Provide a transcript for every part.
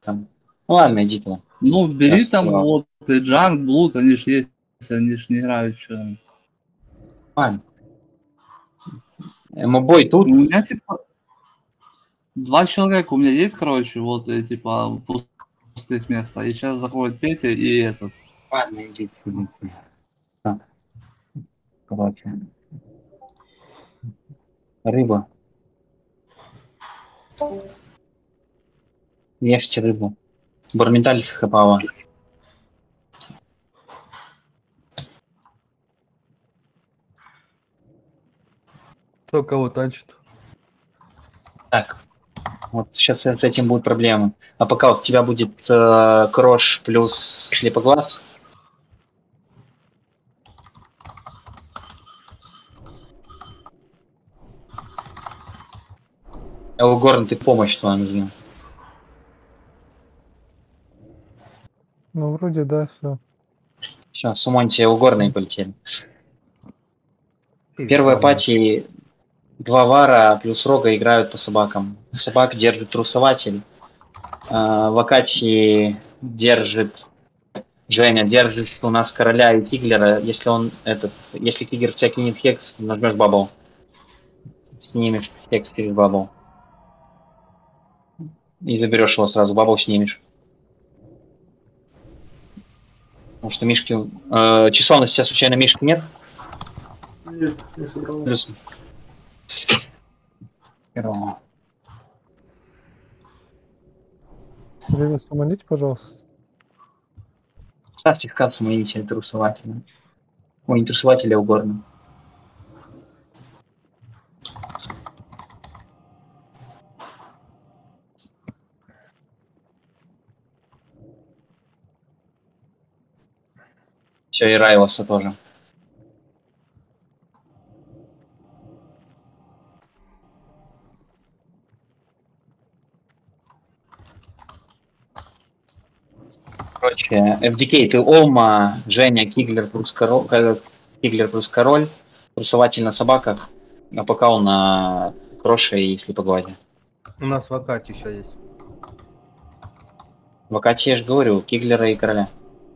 там. Ну ладно, иди туда. Ну, бери Сейчас там сразу. вот и Джанк, Блуд, они ж есть, они ж не играют что там. Ладно. Мобой У тут. меня типа 2 человека у меня есть, короче, вот и типа пустых места. И сейчас заходит Петя и этот. Ладно, иди сюда. Так, короче. Рыба. Ешьте рыбу. Барменталь хапала. Кто кого танчит? Так. Вот сейчас с этим будут проблемы. А пока у тебя будет крош плюс слепоглаз. Элгорн, ты помощь твоя нужна. Ну, вроде да, все. Все, сумоньте Элгорна и полетели. Первая пати 2 вара плюс рога играют по собакам. Собак держит трусователь. Вакати держит... Женя, держит у нас короля и киглера. Если он этот... Если киглер в тебя кинет хекс, нажмешь бабл. Снимешь хекс через бабл. И заберешь его сразу, бабл снимешь. Потому что мишки... часовности у тебя случайно мишки нет? Нет, не собрал. Плюс... Первого. Время суманите, пожалуйста. Ставьте скат сумонителя трусователя. Ой, не трусователя, а угорно. Все, и Райлоса тоже. Короче, FDK, ты Олма, Женя, Киглер плюс король, трусователь на собаках, а пока он на кроше и слепогладе. У нас в Акате еще есть. В Акате я же говорю, Киглера и короля.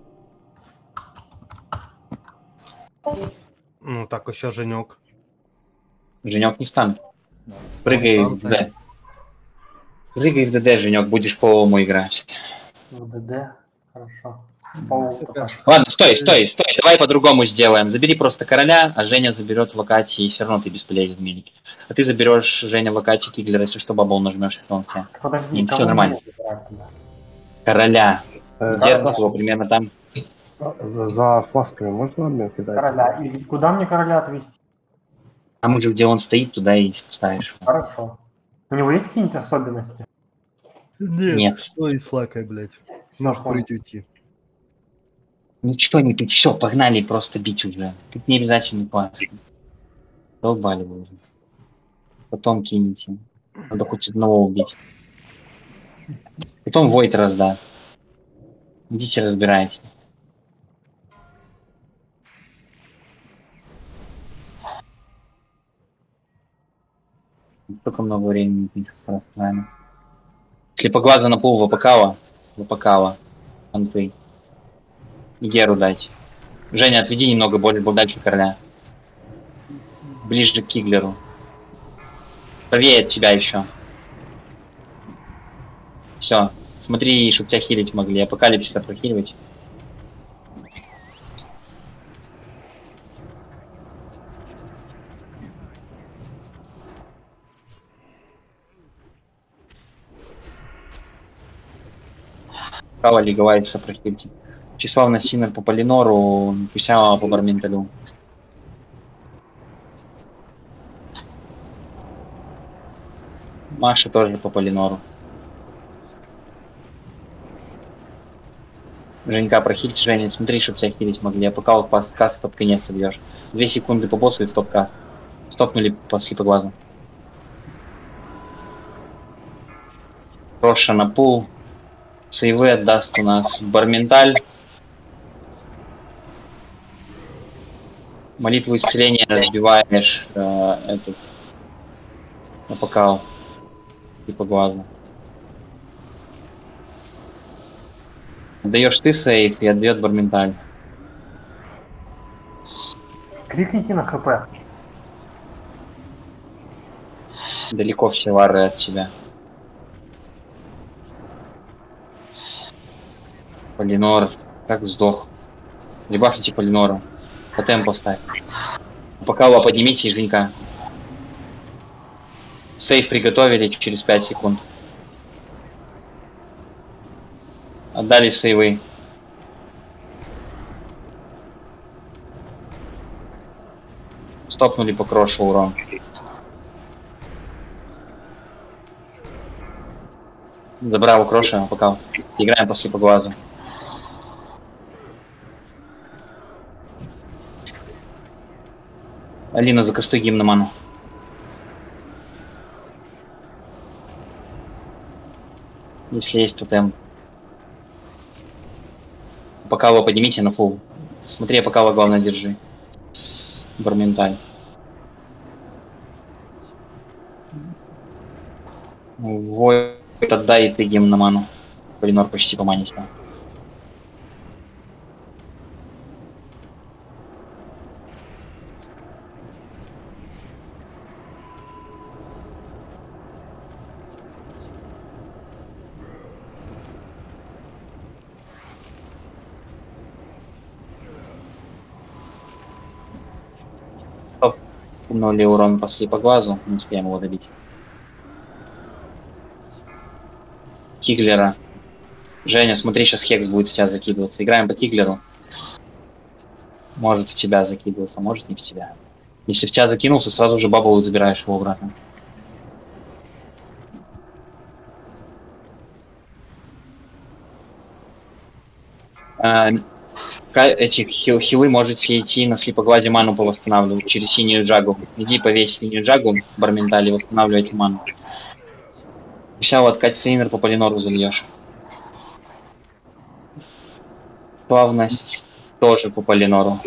Ну так еще Женек. Женек не встанет. Прыгай в ДД. Прыгай в ДД, Женек, будешь по Олму играть. В ДД. Хорошо. Ладно, стой, давай по-другому сделаем. Забери просто короля, а Женя заберет Вакати, и все равно ты бесполезен в милике. А ты заберешь Женя Вакати, Киглера, если что, бабл нажмешь, если он тебя. Подожди, все нормально. Тогда? Короля. Держишь его примерно там. За фласками можно обмен кидать? Короля. И куда мне короля отвезти? Там уже где он стоит, туда и ставишь. Хорошо. У него есть какие-нибудь особенности? Нет. Что и с флакой, блядь. Можешь курить уйти. Ничего не пить, все, погнали просто бить уже. Тут не обязательно классно. Долбали вы уже. Потом кинете. Надо хоть одного убить. Потом Войт раздаст. Идите разбирайте. Столько много времени просто с нами. Слепоглаза на пол выпакала. Анты. И Геру дать. Женя, отведи немного более дальше короля. Ближе к Киглеру. Правее от тебя еще. Все. Смотри, чтобы тебя хилить могли. Апокалипсиса прохиливать. Право лиговайца прохильте. Числавна Синер по Полинору, Пусява по Барменталю. Маша тоже по Полинору. Женька, прохильте, Женя, смотри, чтобы тебя хилить могли. А пока вот каст под конец собьешь. 2 секунды по боссу и стоп-каст. Стопнули по слепоглазу. Роша на пул. Сейвы отдаст у нас Барменталь. Молитву исцеления разбиваешь этот напокал и по глазу. Даешь ты сейф и отдает Барменталь. Крикните на ХП. Далеко все вары от тебя. Полинор, как сдох. Ребафните Полинора. Тотем поставь. Пока его поднимите и Женька. Сейф приготовили через 5 секунд. Отдали сейвы. Стопнули по крошу урон. Забрал у кроша, пока. Играем после по глазу. Алина, закастуй гимн на ману. Если есть тотем. Пока его поднимите на фул. Смотри, пока его главное держи. Барменталь. Войд, отдай и ты гимн на ману. Полинор почти по мане стал. Умнули урон после по глазу, не успеем его добить. Киглера. Женя, смотри, сейчас Хекс будет в тебя закидываться. Играем по Киглеру. Может в тебя закидываться, может не в тебя. Если в тебя закинулся, сразу же бабл забираешь его обратно. Эти хилы можете идти на слепогладе ману повосстанавливать через синюю джагу. Иди повесь синюю джагу, Барментали, восстанавливайте ману. Сейчас вот Кать Сеймер по Полинору зальешь. Плавность тоже по Полинору.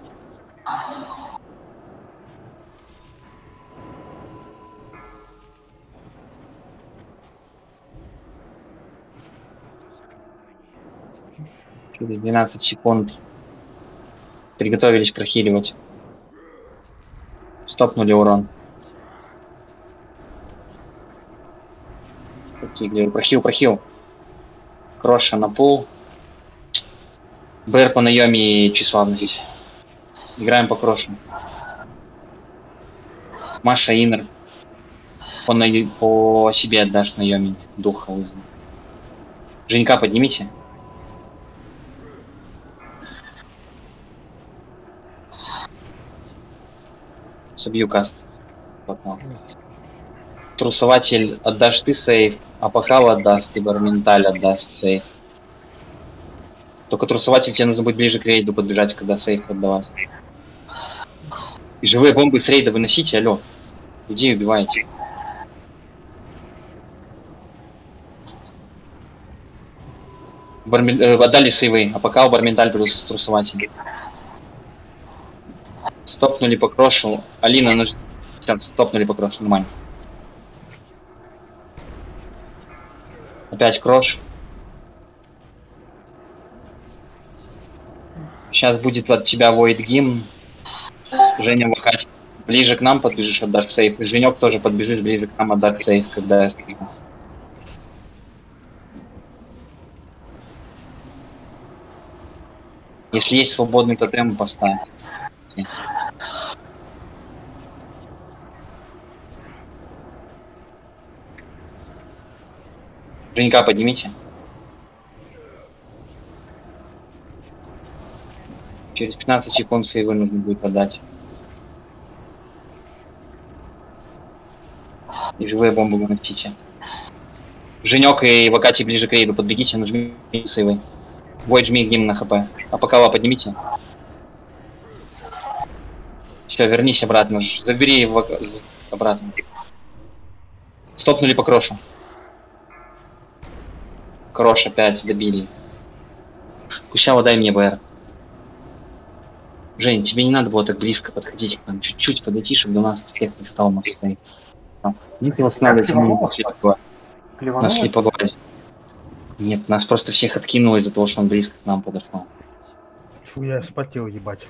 Через 12 секунд приготовились прохиливать. Стопнули урон. Прохил. Кроша на пул. БР по наеме и тщеславность. Играем по крошу. Маша Инер. По себе отдашь наеме. Духа вызову. Женька поднимите. Собью каст. Трусователь отдашь ты сейф, а Покал отдаст, и Барменталь отдаст сейф. Только трусователь тебе нужно будет ближе к рейду подбежать, когда сейф отдавать. И живые бомбы с рейда выносите, алло. Иди убивайте. Отдали сейвы, а Покал, Барменталь плюс трусователь. Стопнули по крошу. Алина, стопнули по крошу, нормально. Опять крош. Сейчас будет от тебя Void гимн. Женя Вакач. Ближе к нам подбежишь от Dark Safe. И Женек тоже подбежишь ближе к нам от Dark Safe, когда я скажу. Если есть свободный тотем, поставь. Женька поднимите. Через 15 секунд сейвы нужно будет отдать. И живые бомбы выносите. Женек и Вакати ближе к рейду. Подбегите, нажмите сейвы. Void жми гимн на хп. А пока поднимите. Все, вернись обратно. Забери его обратно. Стопнули по крошу. Крош опять добили. Кущава, дай мне БР. Жень, тебе не надо было так близко подходить к нам. Чуть-чуть подойти, чтобы до нас эффект не стал массой. Идите восстанавливать ему на слепогладь. Нет, нас просто всех откинуло из-за того, что он близко к нам подошел. Фу, я вспотел, ебать.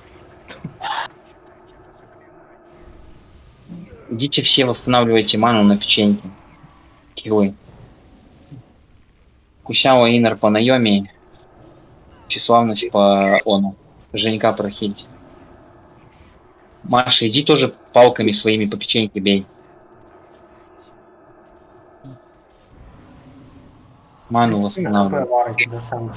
Идите все восстанавливайте ману на печеньки. Килы. Кусяо Инер по Найоми. Тщеславность по Ону. Женька прохильте. Маша, иди тоже палками своими по печеньке бей. Ману восстанавливай. варите достану.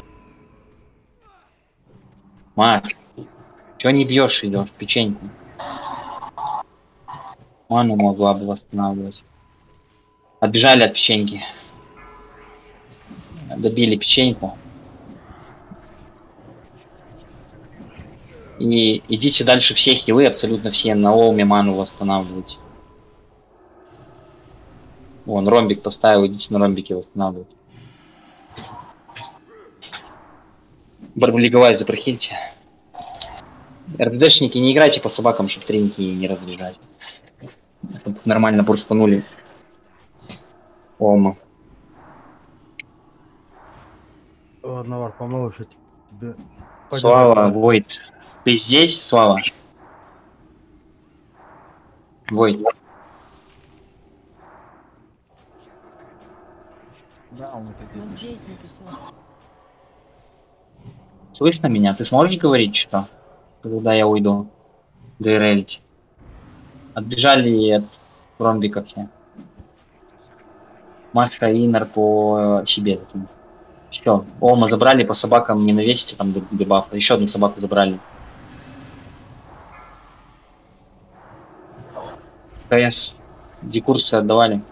Маш, чё не бьешь, идешь в печеньку? Ману могла бы восстанавливать. Отбежали от печеньки. Добили печеньку. И идите дальше все хилы, абсолютно все на Олме ману восстанавливать. Вон, ромбик поставил, идите на ромбике восстанавливать. Барбалиговать запрохильте. РДДшники, не играйте по собакам, чтобы треники не разряжать. Чтобы нормально бурстанули. Олма. Ладно, Вар, помолвишь я тебе. Слава, Войт. Ты здесь, Слава? Войт. Он здесь написал. Слышно меня? Ты сможешь говорить что? Когда я уйду? ДРЛить. Отбежали от ромбика все. Маша Инер по себе закинул. Все, Олма забрали, по собакам не навесите там дебафа. Еще одну собаку забрали. КС. Декурсы отдавали.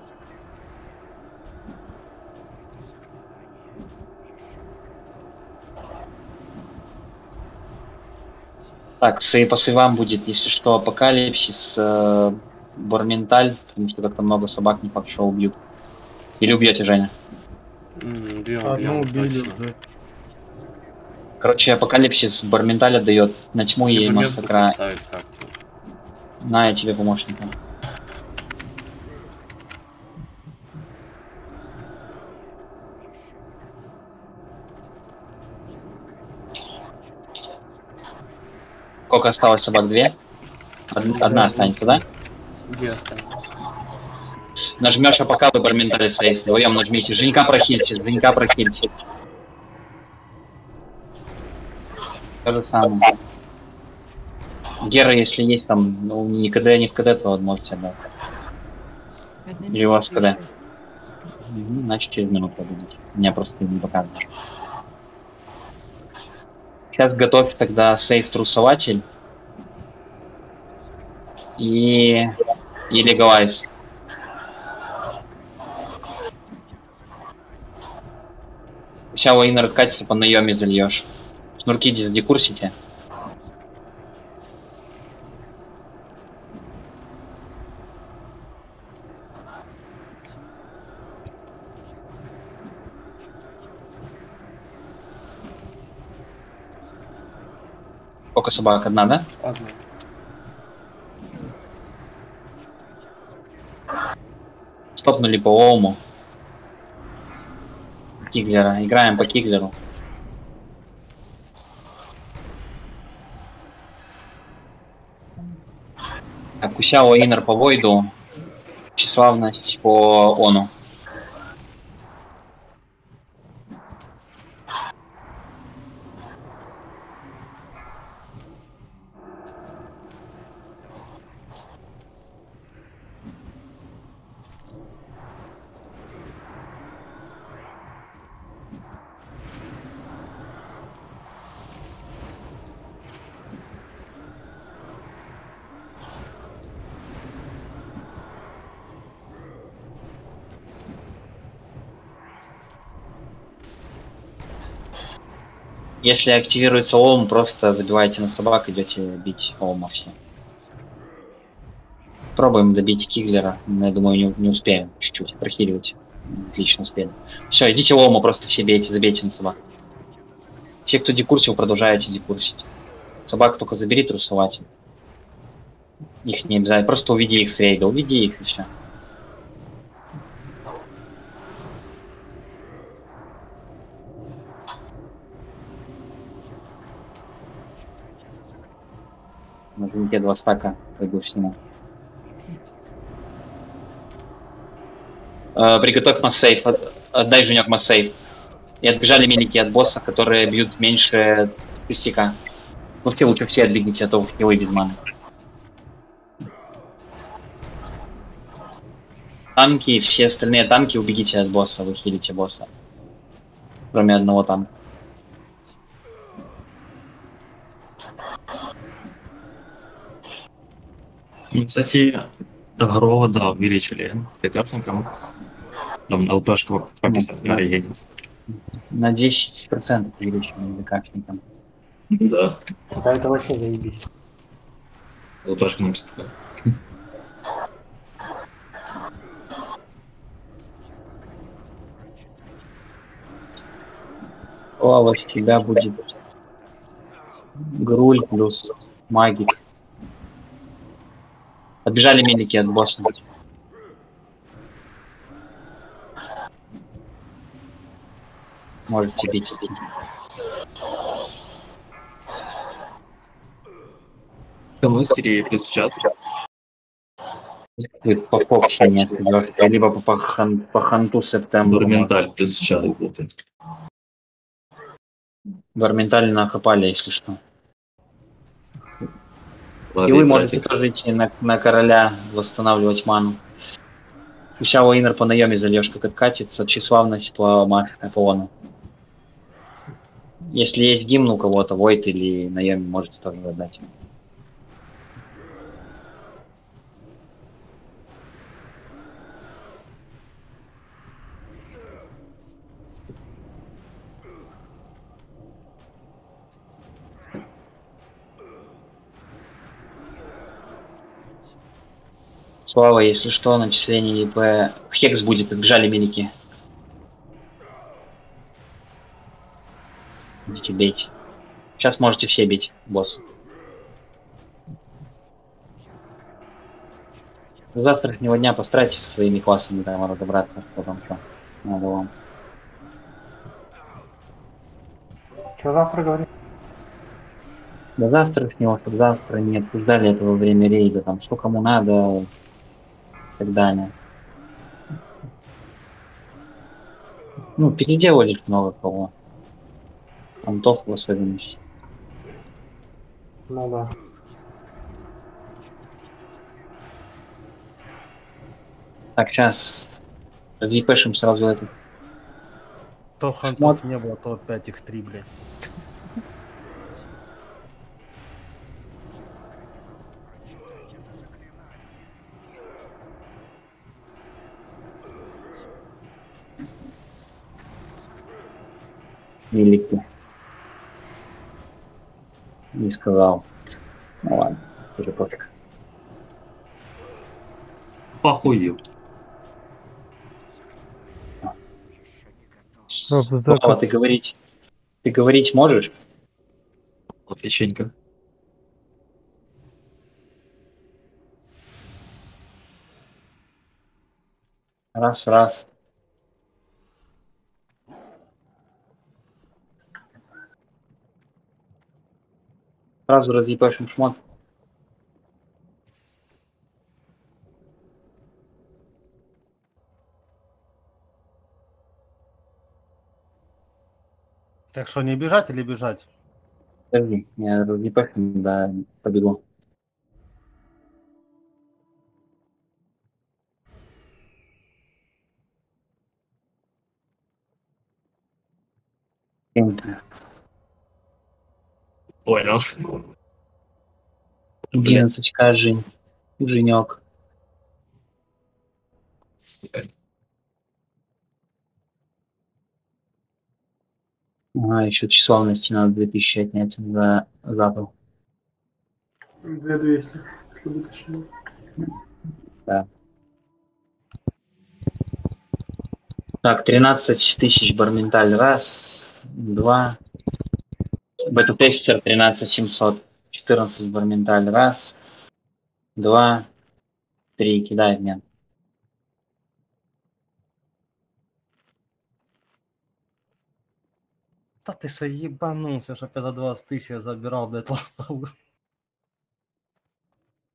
Так, по сейвам будет, если что, Апокалипсис, Борменталь, потому что как-то много собак не факт, что убьют. Или убьете, Женя? Одну убили уже. Короче, Апокалипсис Борменталь отдает на тьму и массакра. На, я тебе помощника. Сколько осталось собак? Две? Одна останется, да? Две останется. Нажмешь АПК, выбор ментали сейф. Вдвоем нажмите. Женька прохильте, Женька прохильте. То же самое. Гера, если есть там, ну, не КД, не в КД, то можете отдать. Или у вас КД? Значит, через минуту будете. Меня просто не показывает. Сейчас готовь тогда сейф трусователь и легалайз. Вся инер откатится, по наеме зальешь. Шнурки декурсите. Сколько собак? Одна, да? Одна. Стопнули по Олму. Киглера. Играем по Киглеру. Так, Кусяо Инер по Войду. Тщеславность по Ону. Если активируется Олм, просто забивайте на собак, идете бить Олма все. Пробуем добить Киглера, но я думаю, не успеем чуть-чуть прохиливать. Отлично успели. Все, идите Олма, просто все бейте, забейте на собак. Все, кто декурсил, продолжаете декурсить. Собак только забери трусовать. Их не обязательно, просто уведи их с рейда, уведи их и все. Нажмите 2 стака, пойду сниму. Приготовь массейв. Отдай, Женек, массейв. И отбежали милики от босса, которые бьют меньше костяка. Ну все, лучше все отбегите, а то хилы без маны. Танки, все остальные танки, убегите от босса, вы хилите босса. Кроме одного танка. Ну, кстати, Грова, да, увеличили ТТшникам. Там ЛПшку по 50 регенит. На 10% увеличиваем ДКшникам. Да, Да, это вообще заебись. ЛПшка на 50. Слава всегда будет Груль плюс магик. Отбежали милики от босса. Можете бить. Камыстерии плюс чат. Ты по попсе не остаешься, либо по ханту септембру. Барменталь плюс чат работает. Барменталь нахапали, если что. И Ладно, вы можете братик. тоже идти на короля восстанавливать ману. Сейчас Уинер по наеме зальешь, как откатится, тщеславность по Аполлону. Если есть гимн у кого-то, Войт или наеме, можете тоже отдать. Слава, если что, начисление ИП. Хекс будет, отбежали милики. Идите бейте. Сейчас можете все бить, босс. До завтрашнего дня постарайтесь со своими классами там разобраться, что там что надо вам. Что завтра говорить? До завтрашнего, чтобы завтра не обсуждали этого во время рейда, там что кому надо и так далее. Ну, переделали много кого. Антов в особенности. Ну да. Так, сейчас разъепешим сразу это. То хантов не было, то опять их 3, блядь. Великий. Не сказал. Ну ладно, уже пофиг. Похуел. Слава, ты говорить можешь? Вот печенька. Раз. Сразу разъебашим шмот. Так что, не бежать или бежать? Подожди, я разъебашим, да, побегу. Понял. 11к, Женек. Сука. Ага, еще числовности надо 2000 отнять за запал. 2200, если бы точнее. Да. Так, 13 тысяч барменталь. Раз, два. Бета-тестер 13700. 14 барменталь. Раз, два, три. Кидай в меня. Да ты что, ебанулся, чтоб я за 20 тысяч забирал, блядь, лосовую.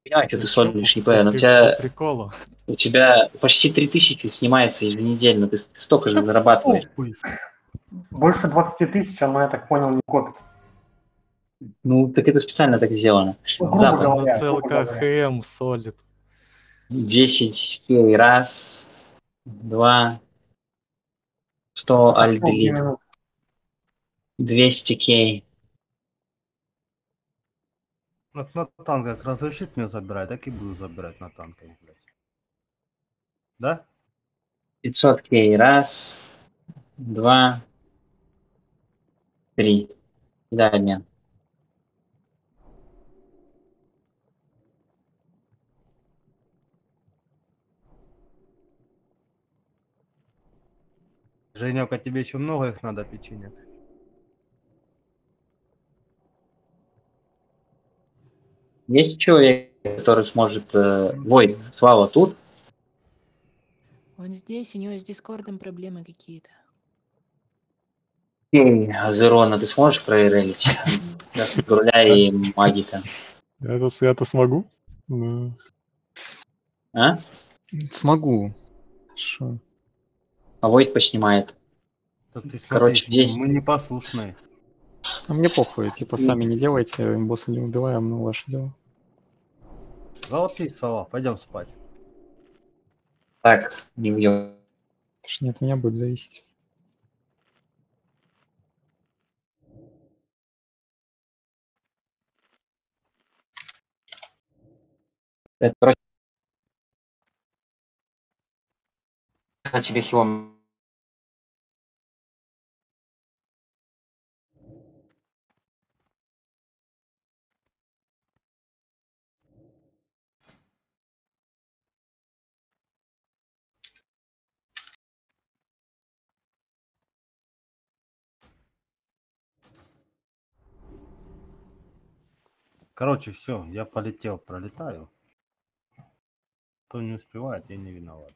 Понимаю, что ты Чё, солишь, ЕП, по но по приколу. у тебя почти 3000 снимается еженедельно, ты столько же зарабатываешь. Похуй. Больше 20 тысяч, оно, я так понял, не копится. Ну, так это специально так сделано. Ну, грубо Запад. На говоря, грубо ЦЛК говоря. ХМ солит. 10 кей, раз, два, 100 Это что, 2 альдри, минуты? 200 кей. Вот на танках разрешит мне забирать, так и буду забирать на танках, блядь. Да? 500 кей, раз, два, три. Да, обмен. Женёка, тебе еще много их надо печенек? Есть человек, который сможет... Войд, Слава тут? Он здесь, у него с Дискордом проблемы какие-то. Окей, Зерона, ты сможешь проверить? Руля и магика. Я-то смогу? Да. А? Смогу. Шо? А Войд поснимает. Так ты смотри, Короче, здесь... мы непослушные. А мне похуй, типа сами не делайте, босса не убиваем, но ваше дело. Золотые слова, пойдем спать. Так, не бьем. Потому что не от меня будет зависеть. Это, короче... Я тебе хилом... Короче, все, я полетел, пролетаю. Кто не успевает, я не виноват.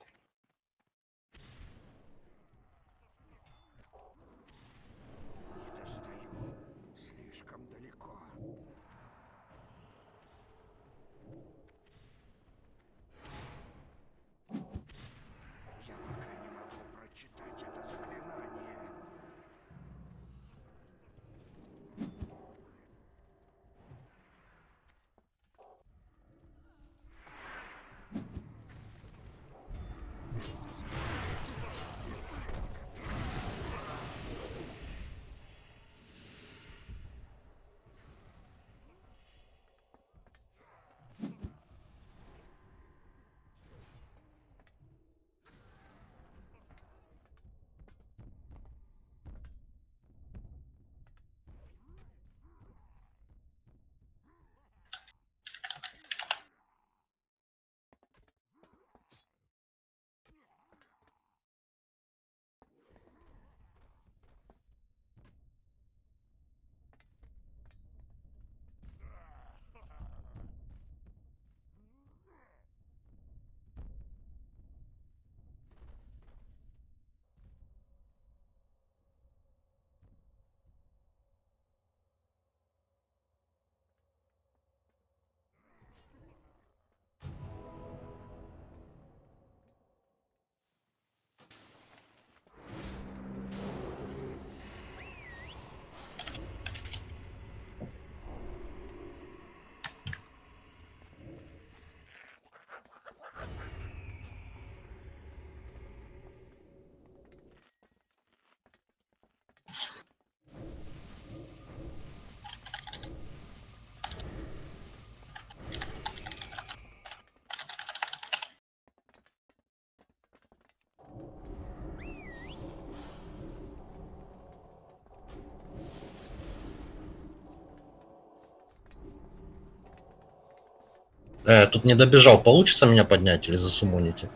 Тут не добежал. Получится меня поднять или засумоните?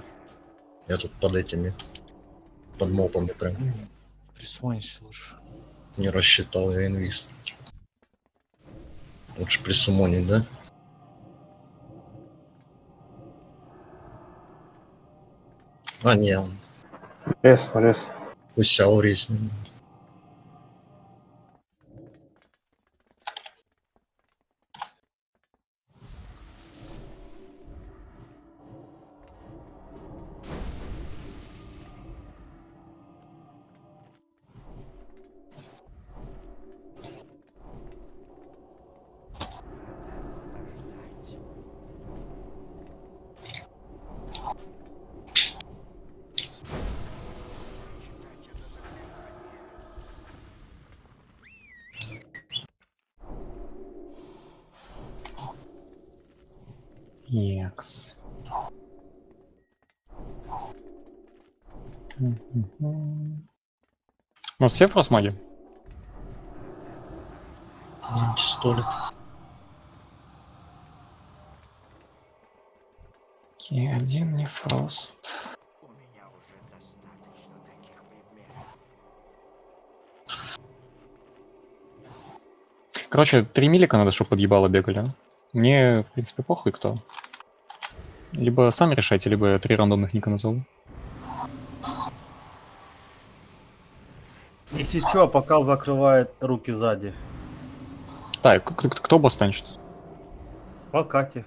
Я тут под этими, под мопами прям. Присвоимся лучше. Не рассчитал я инвиз. Лучше присумонить, да? А, не, он Рез, рез. пусть аурис. Екс. У нас все фростмаги? Антистолик. Один не фрост. Короче, 3 милика надо, чтобы подъебало бегали. Мне, в принципе, похуй кто. Либо сами решайте, либо я 3 рандомных ника назову. Если что, Апокал закрывает руки сзади. Так, кто босс танчит? По Кате.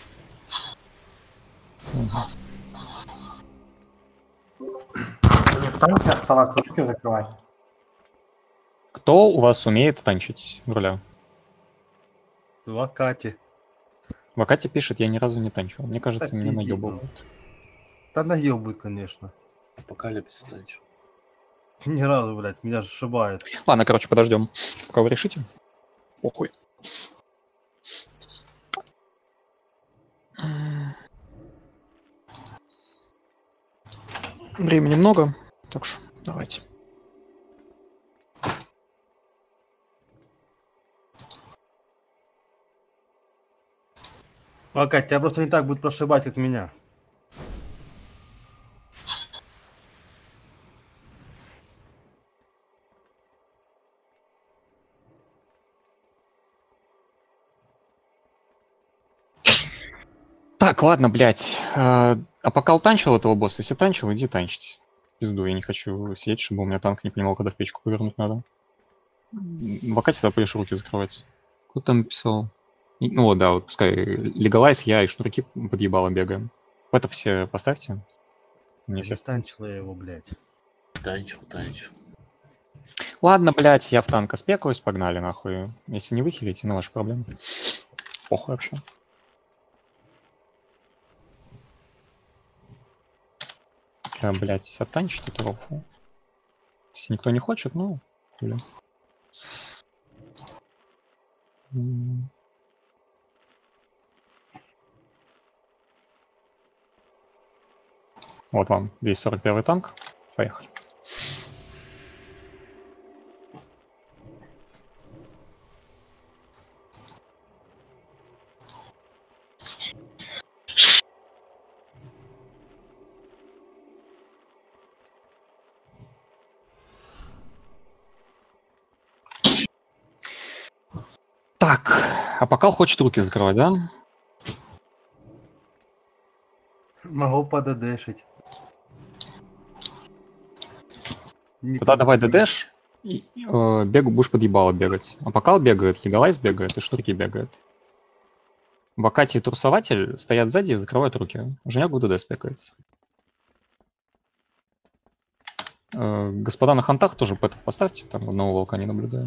Мне в танке оставаться, руки закрывать. Кто у вас умеет танчить в руля? В Кате. В Акате пишет, я ни разу не танчил. Мне кажется, Да меня пиздец, наебывают. Да наебут, конечно. Апокалипсис танчил. Ни разу, блядь, меня сшибает. Ладно, короче, подождем. Пока вы решите. Похуй. Времени много, так что давайте. Кать, тебя просто не так будет прошибать, как меня. Так, ладно, блядь. Апокал танчил этого босса? Если танчил, иди танчить. Пизду, я не хочу сидеть, чтобы у меня танк не понимал, когда в печку повернуть надо. В Акате тогда будешь руки закрывать. Кто там писал? Ну вот, да, вот пускай Легалайз, я и шнурки подъебало бегаем. Это все поставьте. Мне все танчила я его, блядь. Танчил. Ладно, блядь, я в танка спекаюсь, погнали нахуй. Если не выхилите, ну ваши проблемы. Похуй вообще. Блядь, оттанчить эту рофу. Если никто не хочет, ну, хули. Вот вам весь 41-й танк. Поехали. Так, Апокал хочет руки закрывать, да? Могу поддешить. Тогда давай ДДш, и, будешь подъебало бегать. Апокал бегает, Легалайз бегает и шнурки бегает. Вакати и Трусователь стоят сзади и закрывают руки. Женек в ДД спекается. Господа на хантах тоже пэтов поставьте, там одного волка не наблюдаю.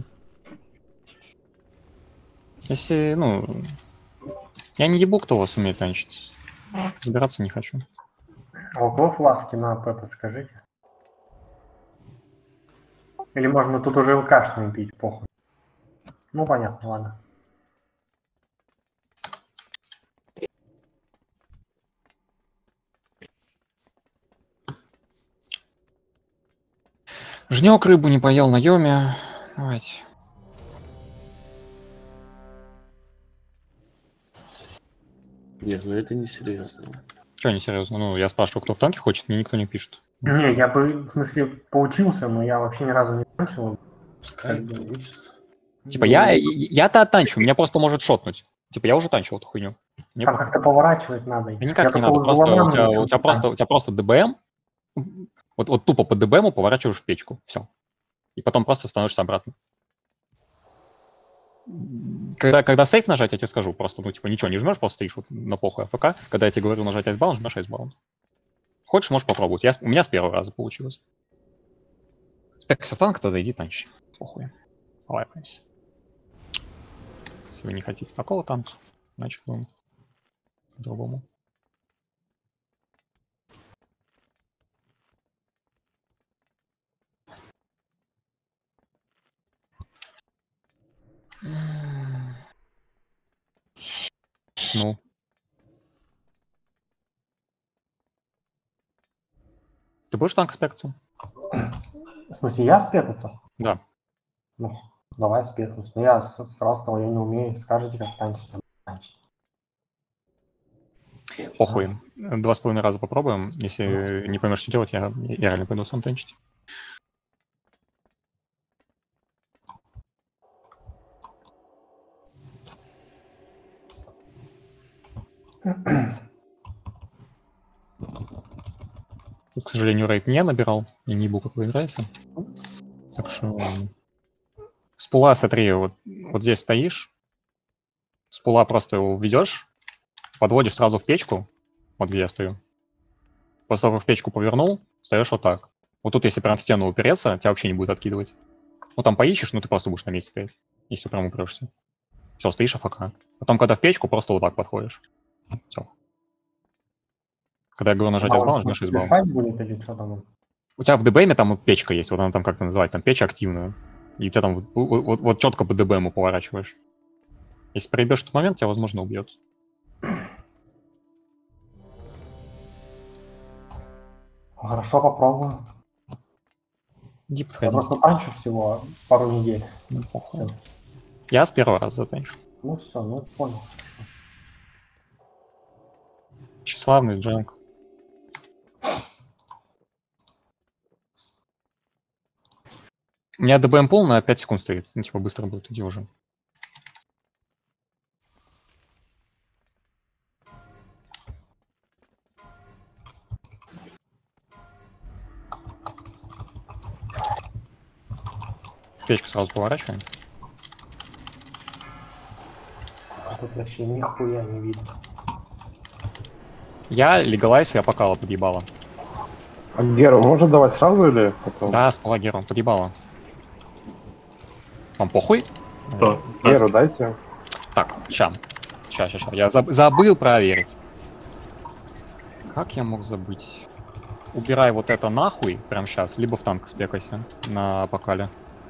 Если, ну... Я не ебу, кто вас умеет танчить. Разбираться не хочу. А у кого фласки на ПП, скажите? Или можно тут уже ЛКшные пить, похуй. Ну понятно, ладно. Жнёк рыбу не поел на Йоме. Давайте. Нет, ну это не серьезно. Чё не серьезно? Ну, я спрашиваю, кто в танке хочет, мне никто не пишет. Не, я бы, в смысле, поучился, но я вообще ни разу не танчил. Пускай получится. Типа, я-то оттанчу, меня просто может шотнуть. Типа, я уже танчил эту хуйню. Мне Там как-то поворачивать надо. Да никак не надо, просто у тебя просто ДБМ, вот тупо по ДБМу поворачиваешь в печку, все. И потом просто становишься обратно. Когда сейф нажать, я тебе скажу, просто, ну, типа, ничего не жмешь, просто стоишь вот на похуй АФК. Когда я тебе говорю нажать айсбаун, жмешь айсбаун. Хочешь, можешь попробовать. У меня с первого раза получилось. Спекайся в танк, тогда иди танчи. Похуй. Лайпаемся. Если вы не хотите такого танка, значит будем по-другому. Ну. Ты будешь танк спекаться? В смысле, я спекаться? Да. Ну, давай спекнусь. Но я сразу сказал, я не умею. Скажите, как танчить. Похуй. 2,5 раза попробуем. Если не поймешь, что делать, я реально пойду сам танчить. Тут, к сожалению, рейд не набирал. Я не ебу, какой нравится. Так что... С пула, смотри, вот здесь стоишь. С пула просто его введешь, подводишь сразу в печку. Вот где я стою. После того, как в печку повернул, встаешь вот так. Вот тут, если прям в стену упереться, тебя вообще не будет откидывать. Ну, там поищешь, ну, ты просто будешь на месте стоять, если прям упрешься. Все, стоишь АФК. Потом, когда в печку, просто вот так подходишь. Все. Когда я говорю нажать S-бал, нажмешь S-бал. Будет или что там? У тебя в ДБМе там вот печка есть, вот она там как-то называется, там печь активную. И у тебя там вот четко по ДБМу поворачиваешь. Если проебешь этот момент, тебя, возможно, убьет. Хорошо, попробую. Иди Я подходи. просто танчу всего пару недель. Ну, похуй. Я с первого раза затанчу. Ну все, ну понял. Тщеславный джанк. У меня ДБМ пол на 5 секунд стоит. Ну, типа, быстро будет, иди уже. Печку сразу поворачиваем. Тут вообще нихуя не видно. Я легалайз и апокала подъебала. А Геру можно давать сразу или потом? Да, с палагером подъебала. Вам похуй? Что? Геру дайте. Так, ща. Я забыл проверить. Как я мог забыть? Убирай вот это нахуй прямо сейчас, либо в танк спекайся на апокале.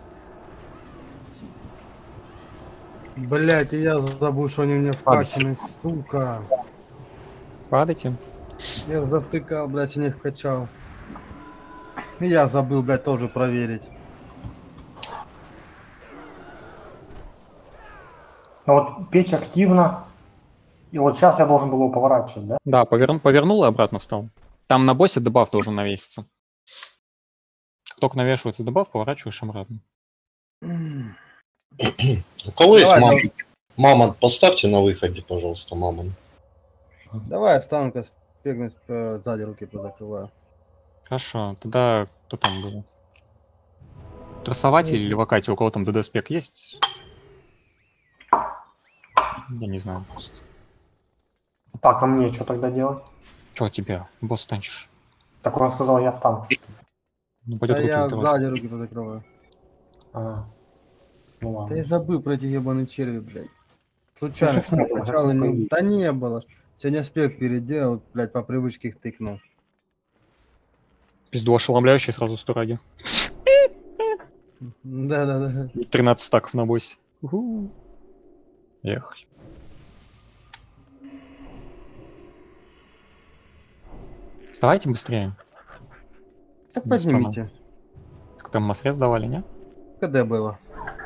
Блять, и я забыл, что они у меня вкачаны, сука. Падайте. Я завтыкал, блять, и не вкачал. И я забыл, блять, тоже проверить. Ну вот печь активно. И вот сейчас я должен был его поворачивать, да? Да, повернул и обратно встал. Там на боссе дебаф должен навеситься. Как только навешивается дебаф, поворачиваешь обратно. У кого есть Давай, мамонт? Мамонт поставьте на выходе, пожалуйста, мамонт. Давай в танка спегнусь, сзади руки позакрываю. Хорошо, тогда кто там был? Трассователь или Вакати? У кого там ДД-спек есть? Я не знаю просто. Так, а мне что тогда делать? Чё тебе? Босс танчишь? Так он сказал, я в танк. Ну, пойдет А руки я закрывать. сзади руки позакрываю. А. Ну Да ладно. я забыл про эти ебаные черви, блядь. Случайно что качал, не... Да не было. Сегодня спек переделал, блядь, по привычке их тыкнул. Пизду ошеломляющий сразу 100 ради. Да. 13 стаков на боссе. Уху. Ехали. Вставайте быстрее. Так поднимите. Как там массрез давали, не? КД было.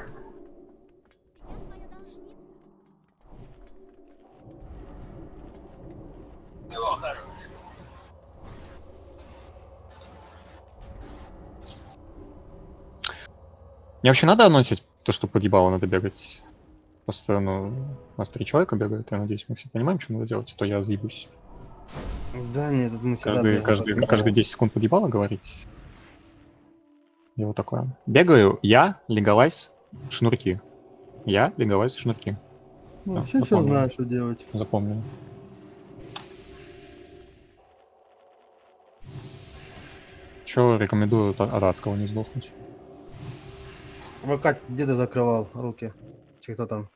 Мне вообще надо анонсить то, что подъебало надо бегать? Просто, ну, у нас 3 человека бегают, я надеюсь, мы все понимаем, что надо делать, а то я заебусь. Да нет, тут мы всегда бегаем. Каждые 10 секунд подъебало говорить. И вот такое. Бегаю я, легалайз, шнурки. Я, легалайз, шнурки. Ну, Да, все запомнил. знают, что делать. Запомнил. Чё рекомендую от адского не сдохнуть? Катя, где ты закрывал руки? Че кто там?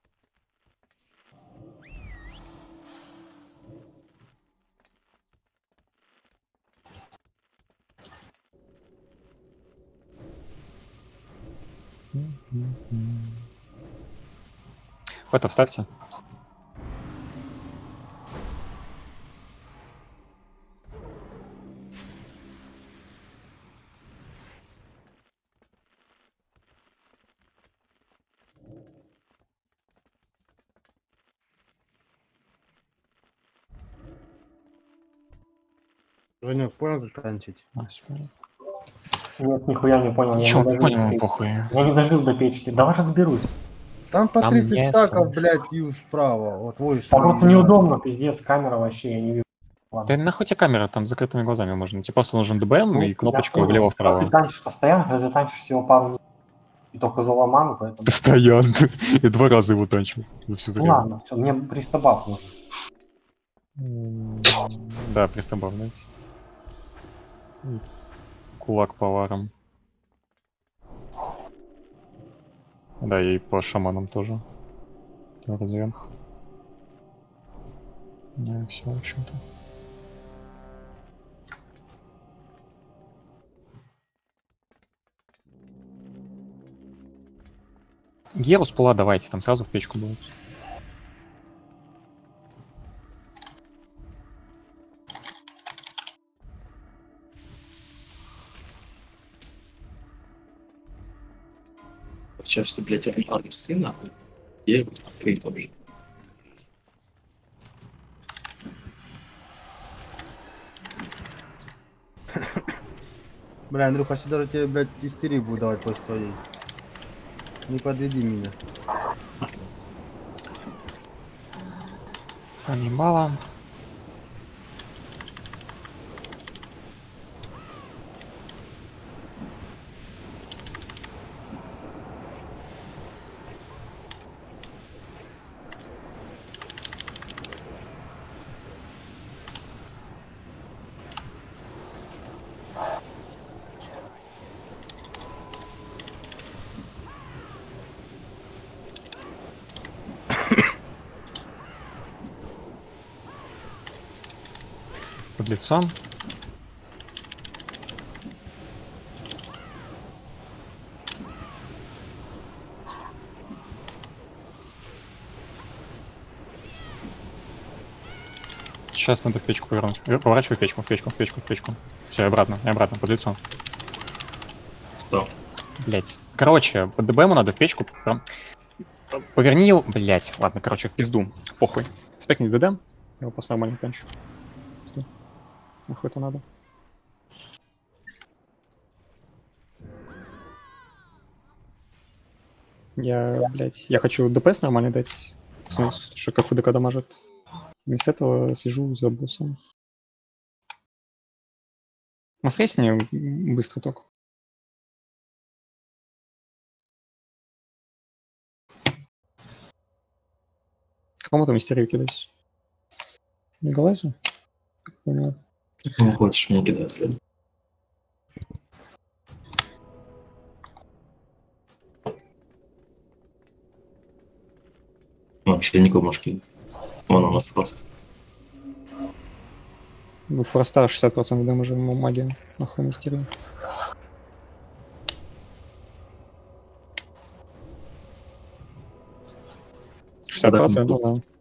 Это вставьте. Женек, понял, как танчить? Нет, нихуя не понял. Ничего не дожил до понял, печки. похуй. Я не дожил до печки. Давай разберусь. Там по Там 30 не стаков, слышно. блядь, и вправо. Вот твой Там просто неудобно, пиздец, камера вообще, я не вижу. Да Ладно. нахуй тебе камера, там с закрытыми глазами можно. Тебе просто нужен ДБМ и кнопочка Я понял. влево-вправо. Ты танчишь постоянно, когда ты танчишь всего пару минут. И только за ломану, поэтому... Постоянно. Я 2 раза его танчил за всю Ну время. ладно, все, мне пристабав нужен. Да, пристабавлять. Кулак поваром. Да, и по шаманам тоже. Разверх. Да, все, в общем-то. Геру с пула давайте, там сразу в печку будет. Сейчас, блядь, армии нахуй. Я его открыть тоже. Бля, Андрюх, почти даже тебе, блядь, истерии буду давать после твоей. Не подведи меня. Анимала. Под лицом. Сейчас надо в печку повернуть. Поворачивай печку, в печку, в печку, в печку. Все, и обратно, под лицо. Стоп. Блять. Короче, под ДБМу надо в печку. Поверни его. Блять. Ладно, короче, в пизду. Похуй. Спекни ДД. Я его просто нормально танчу. Нахуй это надо. Я хочу ДПС нормально дать. В смысле, что как ФДК дамажит. Вместо этого сижу за боссом. Насрей с ней быстро только. Кому там мистерию кидать? Мегалайзу? Понял. Ну, хочешь мне кидать, блядь. Ну, членников можешь кинуть. Вон у нас просто. У Фроста 60% дамажа магия. Нахуй мистерию. Да, 60%, да.